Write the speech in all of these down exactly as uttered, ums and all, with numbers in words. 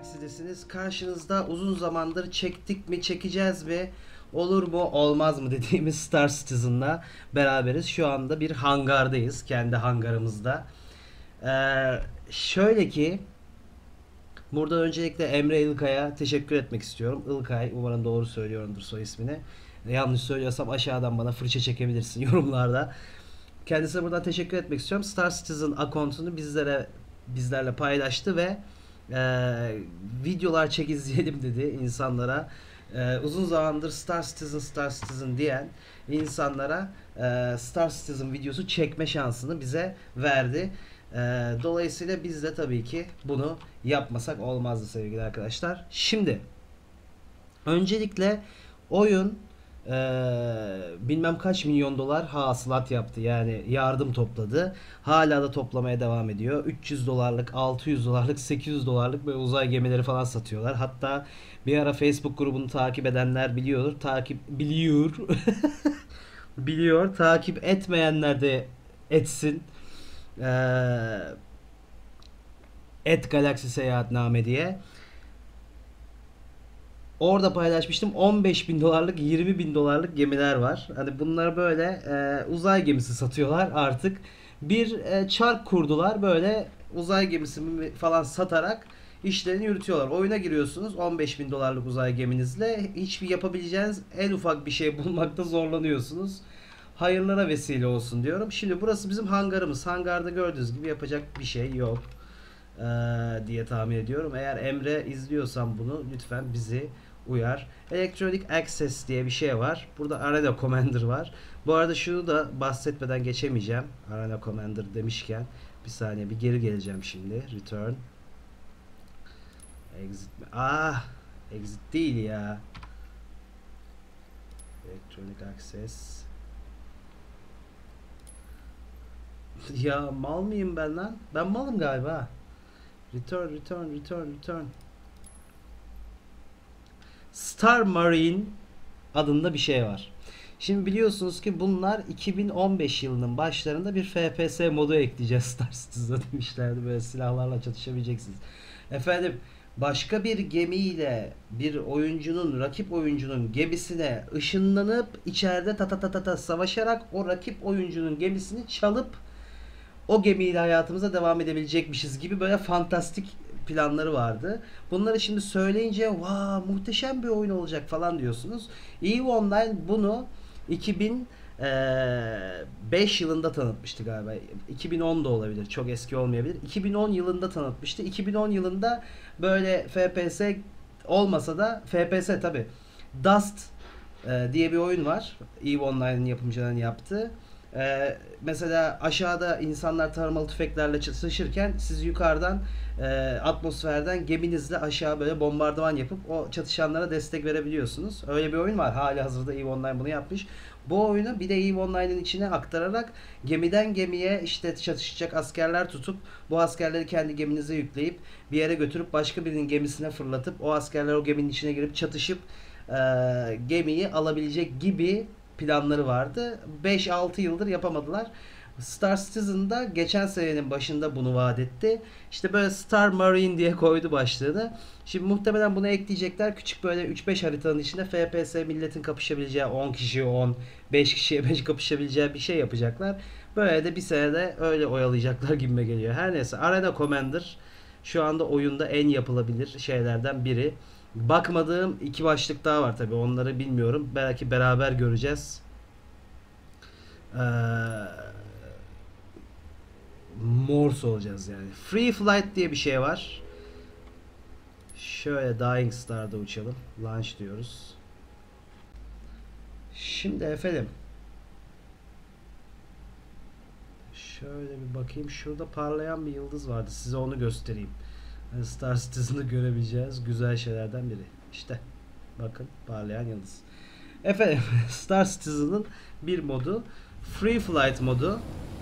Galaxy'desiniz. Karşınızda uzun zamandır çektik mi, çekeceğiz mi, olur mu, olmaz mı dediğimiz Star Citizen'la beraberiz. Şu anda bir hangardayız. Kendi hangarımızda. Ee, şöyle ki burada öncelikle Emre İlkay'a teşekkür etmek istiyorum. İlkay, umarım doğru söylüyorumdur soy ismini. Yanlış söylüyorsam aşağıdan bana fırça çekebilirsin yorumlarda. Kendisine buradan teşekkür etmek istiyorum. Star Citizen account'unu bizlere bizlerle paylaştı ve e, videolar çek izleyelim dedi insanlara. E, uzun zamandır Star Citizen Star Citizen diyen insanlara e, Star Citizen videosu çekme şansını bize verdi. E, dolayısıyla biz de tabii ki bunu yapmasak olmazdı sevgili arkadaşlar. Şimdi öncelikle oyun eee, bilmem kaç milyon dolar hasılat yaptı. Yani yardım topladı. Hala da toplamaya devam ediyor. üç yüz dolarlık, altı yüz dolarlık, sekiz yüz dolarlık böyle uzay gemileri falan satıyorlar. Hatta bir ara Facebook grubunu takip edenler biliyor. Takip biliyor. Biliyor. Takip etmeyenler de etsin. Eee Et Galaxy Seyahatname diye. Orada paylaşmıştım. on beş bin dolarlık, yirmi bin dolarlık gemiler var. Hani bunlar böyle e, uzay gemisi satıyorlar artık. Bir e, çark kurdular. Böyle uzay gemisi falan satarak işlerini yürütüyorlar. Oyuna giriyorsunuz on beş bin dolarlık uzay geminizle. Hiçbir yapabileceğiniz en ufak bir şey bulmakta zorlanıyorsunuz. Hayırlara vesile olsun diyorum. Şimdi burası bizim hangarımız. Hangarda gördüğünüz gibi yapacak bir şey yok e, diye tahmin ediyorum. Eğer Emre izliyorsan bunu lütfen bizi uyar. Electronic Access diye bir şey var. Burada Arena Commander var. Bu arada şunu da bahsetmeden geçemeyeceğim. Arena Commander demişken bir saniye bir geri geleceğim şimdi. Return. Exit mi? Ah, exit değil ya. Electronic Access. Ya mal mıyım ben lan? Ben malım galiba. Return, return, return, return. Star Marine adında bir şey var. Şimdi biliyorsunuz ki bunlar iki bin on beş yılının başlarında bir F P S modu ekleyeceğiz Star Citizen'a demişlerdi. Böyle silahlarla çatışabileceksiniz. Efendim başka bir gemiyle bir oyuncunun, rakip oyuncunun gemisine ışınlanıp içeride ta ta ta ta ta savaşarak o rakip oyuncunun gemisini çalıp o gemiyle hayatımıza devam edebilecekmişiz gibi böyle fantastik planları vardı. Bunları şimdi söyleyince vaa muhteşem bir oyun olacak falan diyorsunuz. EVE Online bunu iki bin beş yılında tanıtmıştı galiba. iki bin on da olabilir. Çok eski olmayabilir. iki bin on yılında tanıtmıştı. iki bin on yılında böyle F P S olmasa da F P S tabi Dust e, diye bir oyun var. EVE Online'ın yapımcılarının yaptığı. Ee, mesela aşağıda insanlar taramalı tüfeklerle çatışırken siz yukarıdan e, atmosferden geminizle aşağı böyle bombardıman yapıp o çatışanlara destek verebiliyorsunuz. Öyle bir oyun var. Hali hazırda EVE Online bunu yapmış. Bu oyunu bir de EVE Online'ın içine aktararak gemiden gemiye işte çatışacak askerler tutup bu askerleri kendi geminize yükleyip bir yere götürüp başka birinin gemisine fırlatıp o askerler o geminin içine girip çatışıp e, gemiyi alabilecek gibi planları vardı. beş altı yıldır yapamadılar. Star Citizen'da geçen senenin başında bunu vaat etti. İşte böyle Star Marine diye koydu başlığını. Şimdi muhtemelen bunu ekleyecekler. Küçük böyle üç beş haritanın içinde F P S milletin kapışabileceği on kişi on, beş kişiye beş kapışabileceği bir şey yapacaklar. Böyle de bir senede öyle oyalayacaklar gibime geliyor. Her neyse Arena Commander şu anda oyunda en yapılabilir şeylerden biri. Bakmadığım iki başlık daha var tabi onları bilmiyorum. Belki beraber göreceğiz. Ee, Morse olacağız yani. Free Flight diye bir şey var. Şöyle Dying Star'da uçalım. Launch diyoruz. Şimdi efendim. Şöyle bir bakayım. Şurada parlayan bir yıldız vardı. Size onu göstereyim. Yani Star Citizen'ı görebileceğiz güzel şeylerden biri. İşte bakın parlayan yıldız. Efendim Star Citizen'ın bir modu Free Flight modu.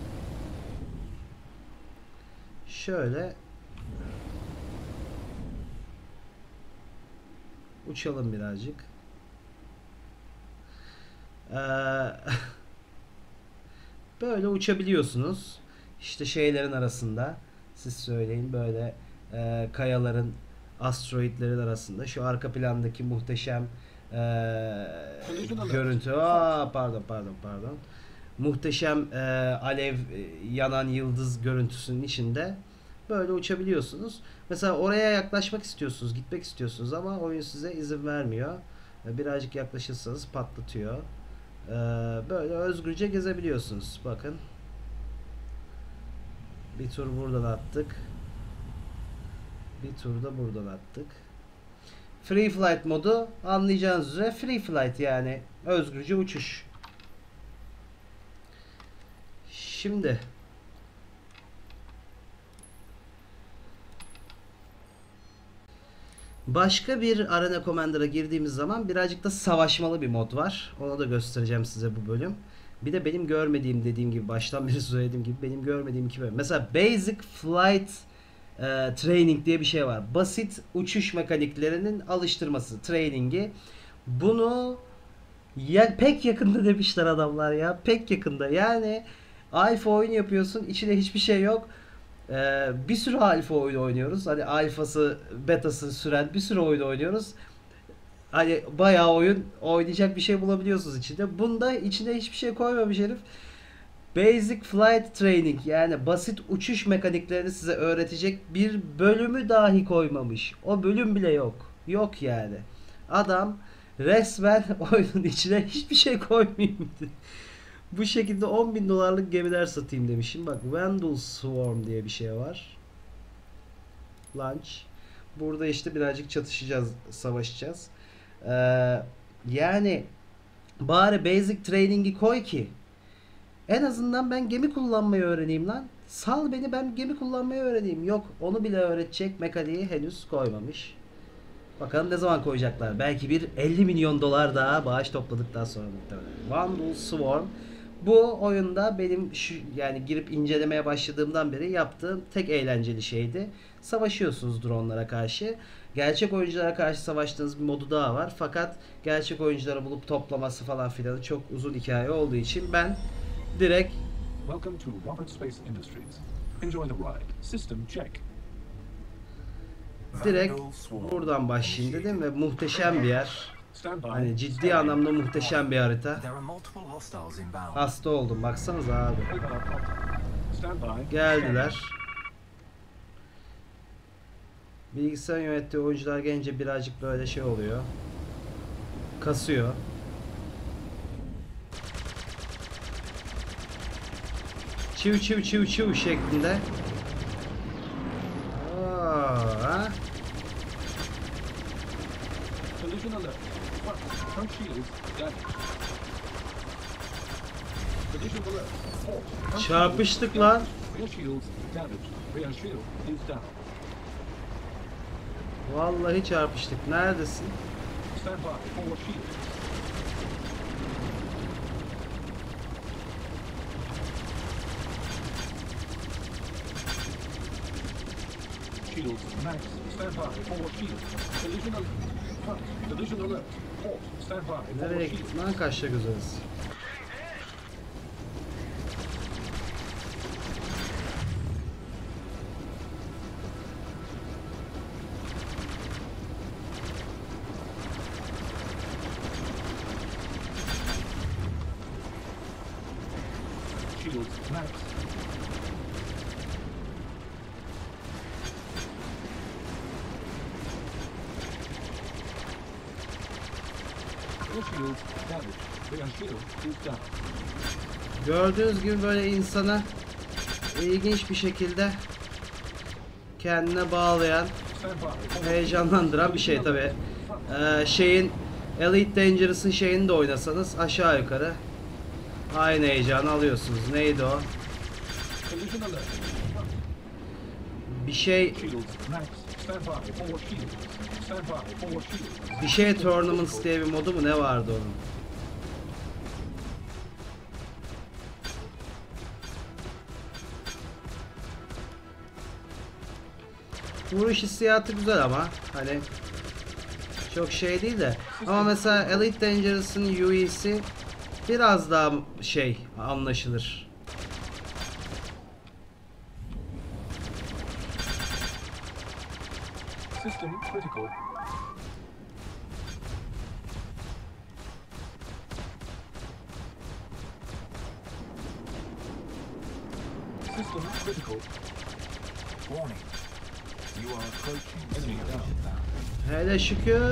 Şöyle uçalım birazcık. Ee, böyle uçabiliyorsunuz. İşte şeylerin arasında siz söyleyin böyle e, kayaların asteroidlerin arasında. Şu arka plandaki muhteşem ee, görüntü. Aa, pardon pardon pardon. Muhteşem ee, alev ee, yanan yıldız görüntüsünün içinde böyle uçabiliyorsunuz. Mesela oraya yaklaşmak istiyorsunuz, gitmek istiyorsunuz ama oyun size izin vermiyor. Birazcık yaklaşırsanız patlatıyor. Ee, böyle özgürce gezebiliyorsunuz. Bakın. Bir tur buradan attık. Bir tur da buradan attık. Free flight modu anlayacağınız üzere free flight, yani özgürce uçuş. Şimdi başka bir Arena Commander'a girdiğimiz zaman birazcık da savaşmalı bir mod var. Onu da göstereceğim size bu bölüm. Bir de benim görmediğim, dediğim gibi baştan beri söylediğim gibi benim görmediğim iki bölüm. Mesela Basic Flight e, Training diye bir şey var. Basit uçuş mekaniklerinin alıştırması, training'i. Bunu ya, pek yakında demişler adamlar ya. Pek yakında. Yani alfa oyun yapıyorsun, içinde hiçbir şey yok. Ee, bir sürü alfa oyun oynuyoruz. Hani alfası, betası süren bir sürü oyun oynuyoruz. Hani bayağı oyun oynayacak bir şey bulabiliyorsunuz içinde. Bunda içine hiçbir şey koymamış herif. Basic Flight Training, yani basit uçuş mekaniklerini size öğretecek bir bölümü dahi koymamış. O bölüm bile yok. Yok yani. Adam resmen oyunun içine hiçbir şey koymayayım dedi. Bu şekilde on bin dolarlık gemiler satayım demişim. Bak, Vandal Swarm diye bir şey var. Launch. Burada işte birazcık çatışacağız, savaşacağız. Ee, yani bari basic training'i koy ki en azından ben gemi kullanmayı öğreneyim lan. Sal beni, ben gemi kullanmayı öğreneyim. Yok, onu bile öğretecek mekaniği henüz koymamış. Bakalım ne zaman koyacaklar. Belki bir elli milyon dolar daha bağış topladıktan sonra muhtemelen. Vandal Swarm. Bu oyunda benim şu, yani girip incelemeye başladığımdan beri yaptığım tek eğlenceli şeydi. Savaşıyorsunuz dronlara karşı. Gerçek oyunculara karşı savaştığınız bir modu daha var. Fakat gerçek oyuncuları bulup toplaması falan filan çok uzun hikaye olduğu için ben direkt Welcome to Robert Space Industries. Enjoy the ride. System check. direkt buradan başlayayım dedim ve muhteşem bir yer. Hani ciddi anlamda muhteşem bir harita. Hasta oldum, baksanıza abi. Geldiler. Bilgisayar yönettiği oyuncular gelince birazcık böyle şey oluyor. Kasıyor. Çiv çiv çiv çiv şeklinde. Aa, Collision alert. Front shields damaged. Collision alert. Halt. Front çarpıştık shields lan. damaged. Rear shields damaged. Rear shield is down. Vallahi çarpıştık. Neredesin? Stand by. Forward shield. Shields max. Stand by. Forward shield. Collision alert. Front. Collision alert. Halt. Stand by. Nereye Forward shield. gittin lan kaçta gözünüz? Shields max. Rear shield damaged. Rear shield is down. Gördüğünüz gibi böyle insana ilginç bir şekilde kendine bağlayan, Stand by. heyecanlandıran bir şey tabi. Ee, şeyin Elite Dangerous'ın şeyini de oynasanız aşağı yukarı aynı heyecanı alıyorsunuz. Neydi o? Collision alert. Bir şey Shields max. Stand by. Forward shield. Stand by. Forward shield. bir şey Tournaments diye bir modu mu ne vardı onun? Vuruş hissiyatı güzel ama hani çok şey değil de, ama mesela Elite Dangerous'ın U E'si biraz daha şey anlaşılır. System critical. System critical. Warning. You are approaching Enemy down. Hele şükür.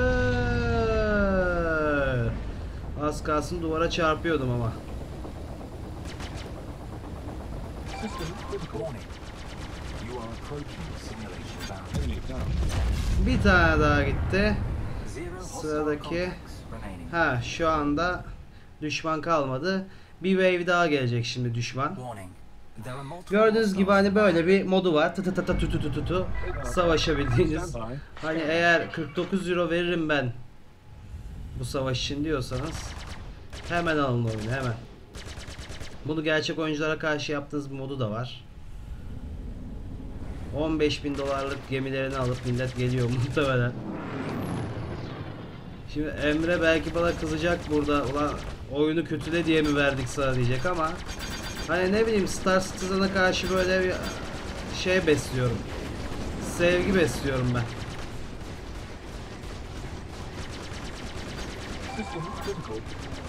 Az kalsın duvara çarpıyordum ama. System critical. Warning. You are approaching simulation boundary. Enemy down. Bir tane daha gitti. Zero hostile Sıradaki. contacts remaining. Ha, şu anda düşman kalmadı. Bir wave daha gelecek şimdi düşman. Warning. There are multiple Gördüğünüz gibi hani hostiles böyle bir modu var. Tı tı tı tı tü tü tü tü tü. Savaşabildiğiniz. Stand by. Hani eğer kırk dokuz euro veririm ben bu savaş için diyorsanız hemen alın oyunu, hemen. Bunu gerçek oyunculara karşı yaptığınız bir modu da var. on beş bin dolarlık gemilerini alıp millet geliyor muhtemelen. Şimdi Emre belki bana kızacak burada. Ulan oyunu kötüle diye mi verdik sana diyecek ama hani ne bileyim, Star Citizen'a karşı böyle bir şey besliyorum. Sevgi besliyorum ben. System critical.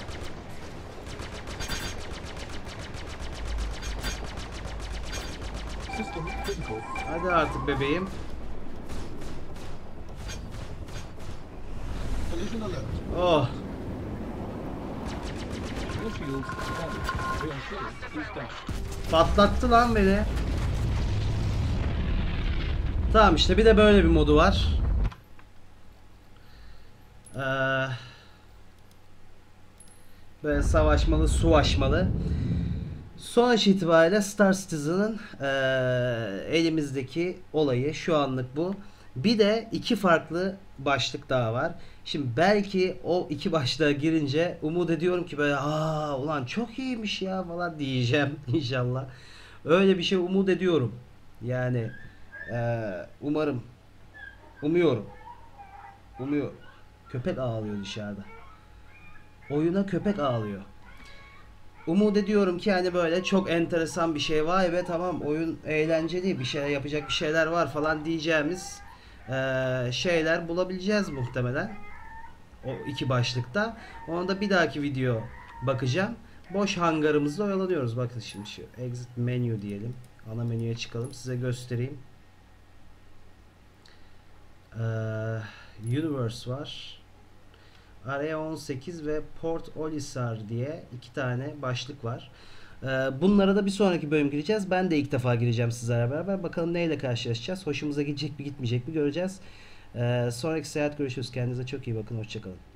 System critical. Hadi artık bebeğim. Collision alert. Oh. Your shields damaged. Reinforced is down. Patlattı lan beni. Tamam, işte bir de böyle bir modu var. Ee, böyle savaşmalı, suvaşmalı. Sonuç itibariyle Star Citizen'ın ee, elimizdeki olayı şu anlık bu. Bir de iki farklı başlık daha var. Şimdi belki o iki başlığa girince umut ediyorum ki böyle aa ulan çok iyiymiş ya falan diyeceğim inşallah. Öyle bir şey umut ediyorum. Yani ee, umarım. Umuyorum. Umuyorum. Köpek ağlıyor dışarıda. Oyuna köpek ağlıyor. Umut ediyorum ki hani böyle çok enteresan bir şey, vay be tamam oyun eğlenceli, bir şey yapacak bir şeyler var falan diyeceğimiz eee, şeyler bulabileceğiz muhtemelen o iki başlıkta. Onu da bir dahaki video bakacağım. Boş hangarımızda oyalanıyoruz. Bakın şimdi şu exit menu diyelim. Ana menüye çıkalım. Size göstereyim. Eee, Universe var. Area on sekiz ve Port Olisar diye iki tane başlık var. Ee, bunlara da bir sonraki bölüm gireceğiz. Ben de ilk defa gireceğim sizlerle beraber. Bakalım neyle karşılaşacağız. Hoşumuza gidecek mi gitmeyecek mi göreceğiz. Ee, sonraki seyahat görüşürüz. Kendinize çok iyi bakın. Hoşçakalın.